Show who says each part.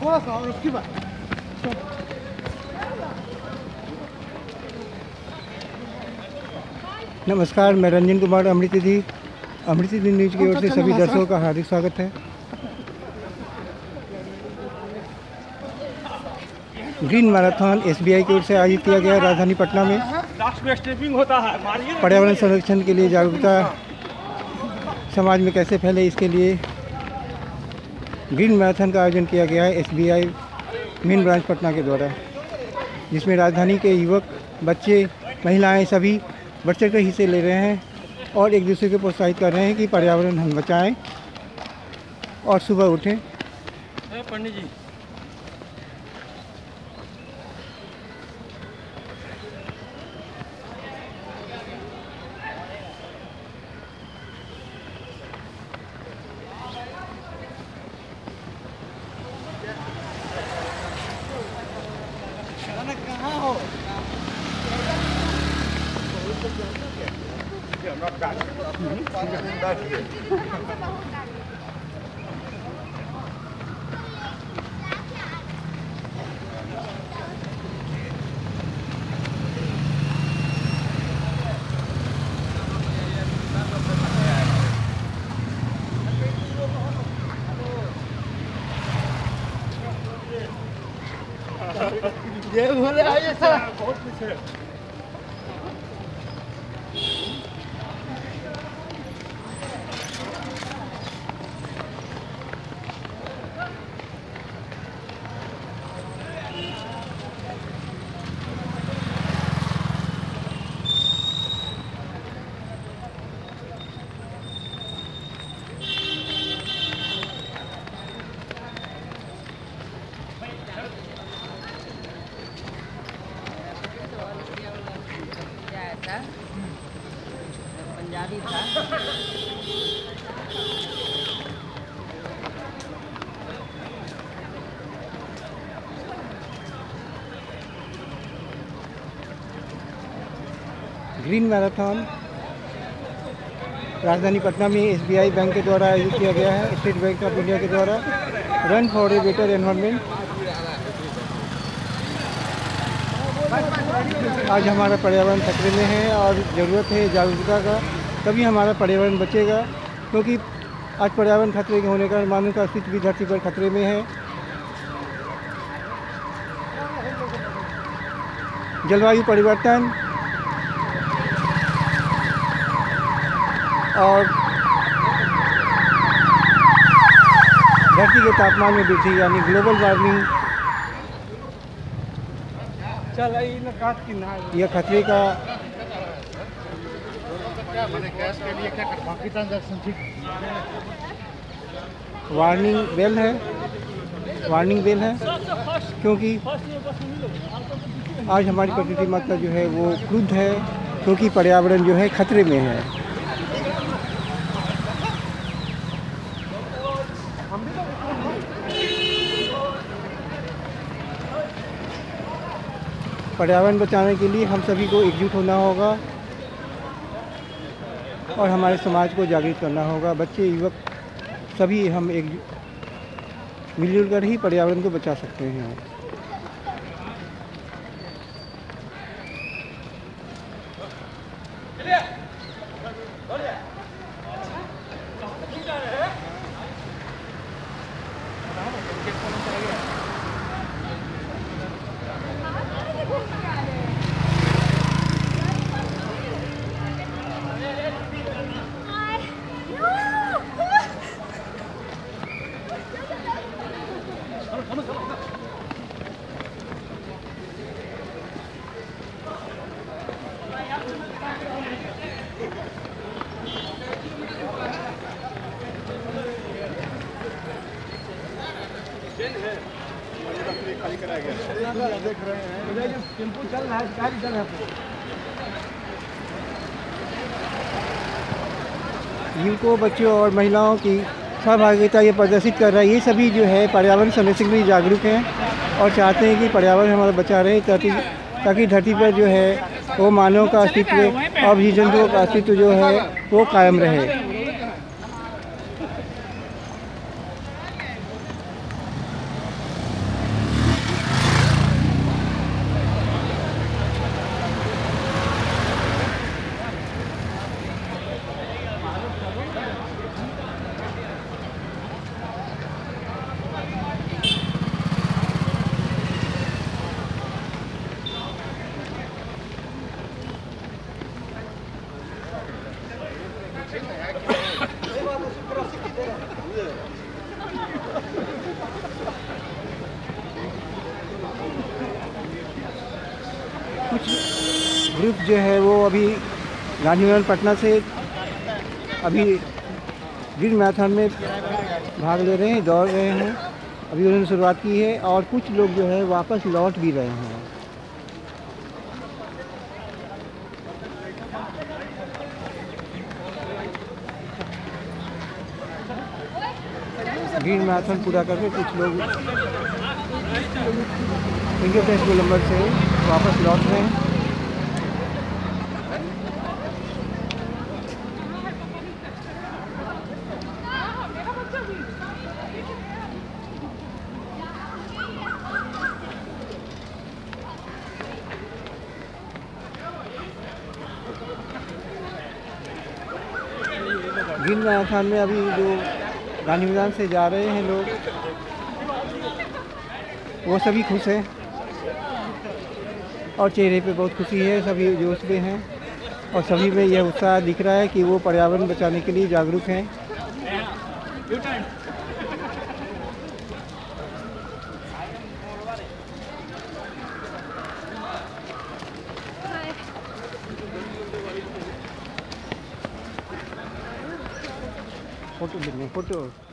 Speaker 1: थोड़ा सा और उसकी बात।
Speaker 2: नमस्कार, मैं रंजन कुमार अमृतनिधि न्यूज़ की ओर से सभी दर्शकों का हार्दिक स्वागत है। ग्रीन मैराथन SBI की ओर से आयोजित किया गया राजधानी पटना में। पर्यावरण संरक्षण के लिए जागरूकता समाज में कैसे फैले, इसके लिए ग्रीन मैराथन का आयोजन किया गया है SBI मेन ब्रांच पटना के द्वारा, जिसमें राजधानी के युवक, बच्चे, महिलाएं सभी बढ़ चढ़ कर हिस्से ले रहे हैं और एक दूसरे को प्रोत्साहित कर रहे हैं कि पर्यावरण हम बचाएं और सुबह उठें।
Speaker 1: पंडित जी कहाँ हो? ये बोले आइए सर, बहुत कुछ है। पंजाबी था।
Speaker 2: ग्रीन मैराथन राजधानी पटना में SBI बैंक के द्वारा आयोजित किया गया है, स्टेट बैंक ऑफ इंडिया के द्वारा। Run for a better environment. आज हमारा पर्यावरण खतरे में है और ज़रूरत है जागरूकता का, तभी हमारा पर्यावरण बचेगा, क्योंकि आज पर्यावरण खतरे के होने का मानव का अस्तित्व भी धरती पर खतरे में है। जलवायु परिवर्तन और धरती के तापमान में वृद्धि यानी ग्लोबल वार्मिंग, यह खतरे का वार्निंग बेल है, क्योंकि आज हमारी प्रकृति माता जो है वो क्रुद्ध है, क्योंकि पर्यावरण जो है खतरे में है। पर्यावरण बचाने के लिए हम सभी को एकजुट होना होगा और हमारे समाज को जागृत करना होगा। बच्चे, युवक सभी हम मिलजुल कर ही पर्यावरण को बचा सकते हैं। देख रहे हैं टेम्पो चल रहा है, गाड़ी चल रहा है। युवकों, बच्चों और महिलाओं की सहभागिता ये प्रदर्शित कर रहा है। ये सभी जो है पर्यावरण संरक्षण में जागरूक हैं और चाहते हैं कि पर्यावरण हमारा बचा रहे, ताकि धरती पर जो है वो मानव का अस्तित्व और जीव जंतुओं का अस्तित्व जो है वो कायम रहे। कुछ ग्रुप जो है वो अभी गांधी मैदान पटना से अभी ग्रीन मैराथन में भाग ले रहे हैं, दौड़ रहे हैं। अभी उन्होंने शुरुआत की है और कुछ लोग जो है वापस लौट भी रहे हैं। ग्रीन मैराथन पूरा करके कुछ लोग फिंगर टेस्ट गोलंबर से वापस लौट रहे हैं। ग्रीन मैराथन में अभी जो गांधी मैदान से जा रहे हैं लोग, वो सभी खुश हैं और चेहरे पे बहुत खुशी है, सभी जोश में हैं और सभी में यह उत्साह दिख रहा है कि वो पर्यावरण बचाने के लिए जागरूक हैं। फोटो लेंगे, फोटो।